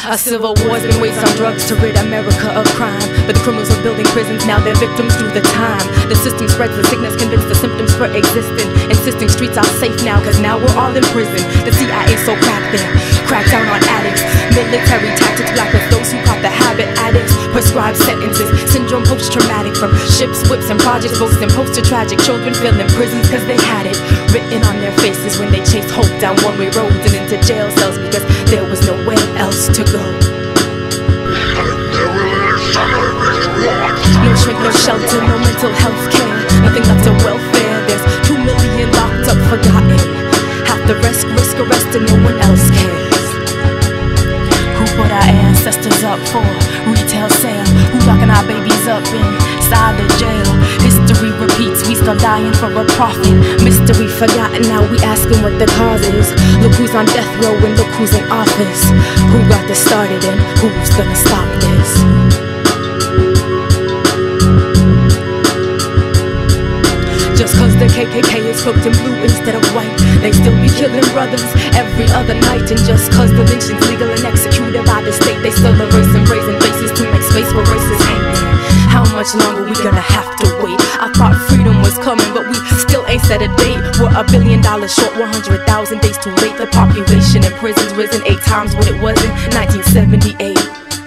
A civil war's been waged on drugs to rid America of crime, but the criminals are building prisons, now their victims do the time. The system spreads the sickness, convinced the symptoms for existing, insisting streets are safe now, cause now we're all in prison. The CIA so cracked there, cracked down on addicts, military tactics blacklist those who caught the habit, addicts prescribed sentences, syndrome post-traumatic, from ships, whips and projects, boasting post-tragic children filling prisons cause they had it written on their faces when they chased hope down one-way roads and into jail cells because there was nowhere else to go. No shrink, no shelter, no mental health care, nothing left to welfare. There's 2 million locked up, forgotten, half the rest risk arrest and no one else cares. Who put our ancestors up for retail sale? Who locking our babies up inside the jail? History repeats, we still dying for a profit. Mystery forgotten, now we asking what the cause is. Look who's on death row and look who's in office. Who got this started and who's gonna stop this? Just cause the KKK is cloaked in blue instead of white, they still be killing brothers every other night. And just cause the lynching's legal and executed by the state, they still erasing brazen faces to make space for racist hate. How much longer we gonna have to wait? I thought freedom was coming, but we still ain't set a date. We're $1 billion short, 100,000 days too late. The population in prisons risen 8 times what it was in 1978.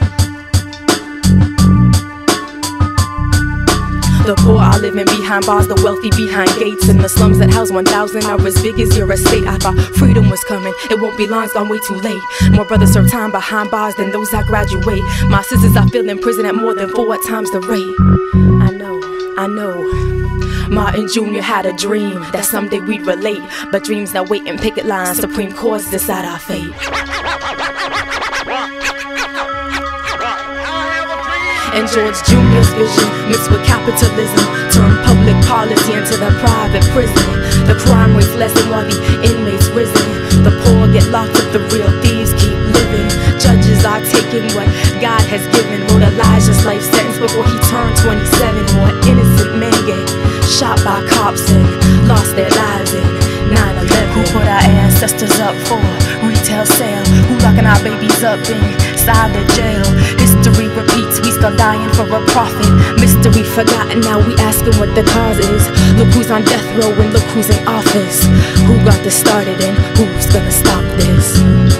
The poor are living behind bars, the wealthy behind gates, and the slums that house 1,000 are as big as your estate. I thought freedom was coming, it won't be long, it's gone way too late. More brothers serve time behind bars than those that graduate. My sisters are still in prison at more than 4 times the rate. I know. Martin Jr. had a dream that someday we'd relate, but dreams that wait in picket lines, Supreme Courts decide our fate. And George Jr.'s vision mixed with capitalism turned public policy into the private prison. The crime rate's lessened while the inmates risen. The poor get locked up, the real thieves keep living. Judges are taking what God has given. Wrote Elijah's life sentence before he turned 27. More innocent men get shot by cops and lost their lives in 9/11. Who put our ancestors up for retail sale? Who locking our babies up inside the jail? History repeats, we still dying for a profit. Mystery forgotten, now we asking what the cause is. Look who's on death row and look who's in office. Who got this started and who's gonna stop this?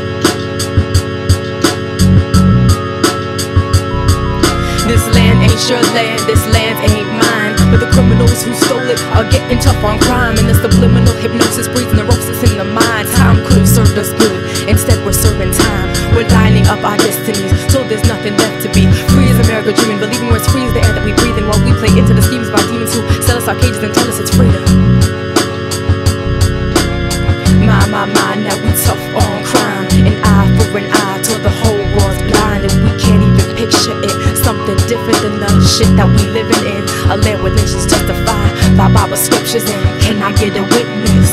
This land ain't your land, this land ain't mine. But the criminals who stole it are getting tough on crime. And the subliminal hypnosis breeds neurosis in the mind. Time could've served us good, instead we're serving time. We're lining up our destinies, till there's nothing left to be. Free as America dreaming, believing where it's free is the air that we breathe in, while we play into the schemes by demons who sell us our cages and tell us it's freedom. My, now we tough on crime. An eye for an eye, till the whole world's blind. And we can't even picture it, something different than the shit that we living in. A land where lynchings justified by Bible scriptures. And can I get a witness?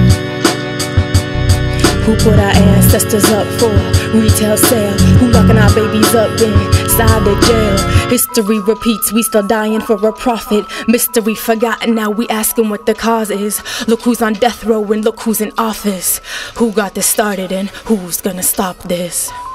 Who put our ancestors up for retail sale? Who locking our babies up inside the jail? History repeats, we still dying for a profit. Mystery forgotten, now we asking what the cause is. Look who's on death row and look who's in office. Who got this started and who's gonna stop this?